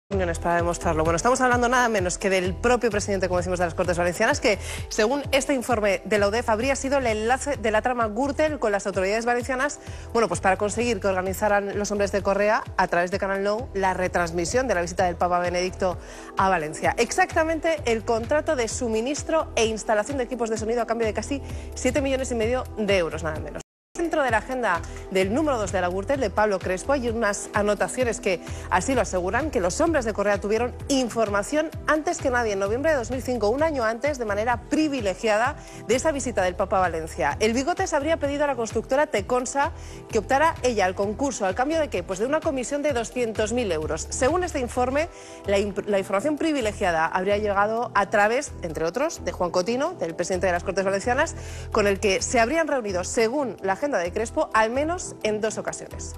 Para demostrarlo. Bueno, estamos hablando nada menos que del propio presidente, como decimos, de las Cortes Valencianas, que según este informe de la UDEF habría sido el enlace de la trama Gürtel con las autoridades valencianas, bueno, pues para conseguir que organizaran los hombres de Correa, a través de Canal Nou, la retransmisión de la visita del Papa Benedicto a Valencia. Exactamente el contrato de suministro e instalación de equipos de sonido a cambio de casi 7,5 millones de euros, nada menos. Dentro de la agenda del número 2 de la Gürtel, de Pablo Crespo, hay unas anotaciones que así lo aseguran, que los hombres de Correa tuvieron información antes que nadie, en noviembre de 2005, un año antes, de manera privilegiada, de esa visita del Papa a Valencia. El Bigotes habría pedido a la constructora Teconsa que optara ella al concurso, ¿al cambio de qué? Pues de una comisión de 200.000 euros. Según este informe, la información privilegiada habría llegado a través, entre otros, de Juan Cotino, del presidente de las Cortes Valencianas, con el que se habrían reunido, según la agenda de Crespo, al menos en 2 ocasiones.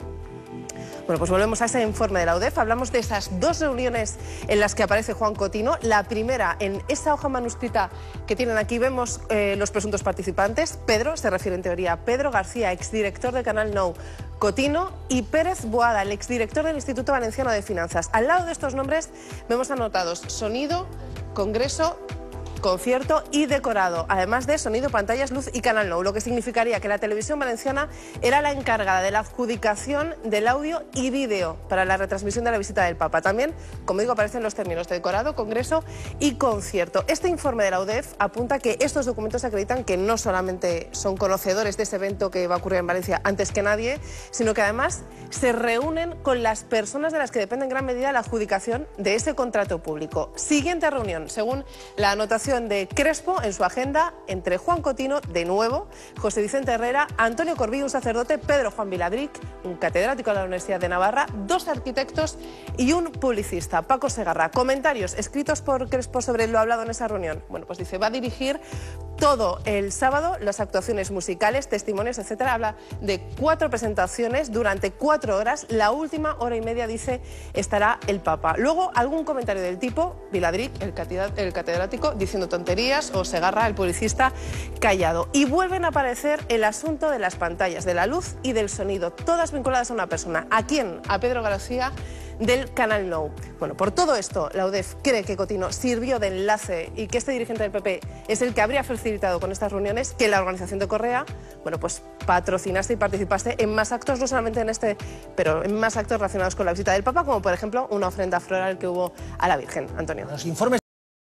Bueno, pues volvemos a ese informe de la UDEF. Hablamos de esas 2 reuniones en las que aparece Juan Cotino. La primera, en esa hoja manuscrita que tienen aquí, vemos los presuntos participantes. Pedro, se refiere en teoría a Pedro García, exdirector de Canal Nou, Cotino y Pérez Boada, el exdirector del Instituto Valenciano de Finanzas. Al lado de estos nombres vemos anotados sonido, congreso, concierto y decorado, además de sonido, pantallas, luz y Canal Nou, lo que significaría que la televisión valenciana era la encargada de la adjudicación del audio y vídeo para la retransmisión de la visita del Papa. También, como digo, aparecen los términos de decorado, congreso y concierto. Este informe de la UDEF apunta que estos documentos acreditan que no solamente son conocedores de ese evento que va a ocurrir en Valencia antes que nadie, sino que además se reúnen con las personas de las que depende en gran medida la adjudicación de ese contrato público. Siguiente reunión, según la anotación de Crespo en su agenda, entre Juan Cotino, de nuevo, José Vicente Herrera, Antonio Corbillo, un sacerdote, Pedro Juan Viladric, un catedrático de la Universidad de Navarra, 2 arquitectos y un publicista, Paco Segarra. Comentarios escritos por Crespo sobre lo hablado en esa reunión. Bueno, pues dice, va a dirigir todo el sábado las actuaciones musicales, testimonios, etcétera. Habla de 4 presentaciones durante 4 horas. La última hora y media, dice, estará el Papa. Luego, algún comentario del tipo, Viladric, el catedrático, diciendo tonterías, o Segarra, el publicista, callado. Y vuelven a aparecer el asunto de las pantallas, de la luz y del sonido, todas vinculadas a una persona. ¿A quién? A Pedro García, del Canal Nou. Bueno, por todo esto, la UDEF cree que Cotino sirvió de enlace y que este dirigente del PP es el que habría facilitado con estas reuniones que la organización de Correa, bueno, pues patrocinase y participase en más actos, no solamente en este, pero en más actos relacionados con la visita del Papa, como por ejemplo una ofrenda floral que hubo a la Virgen. Antonio. Los informes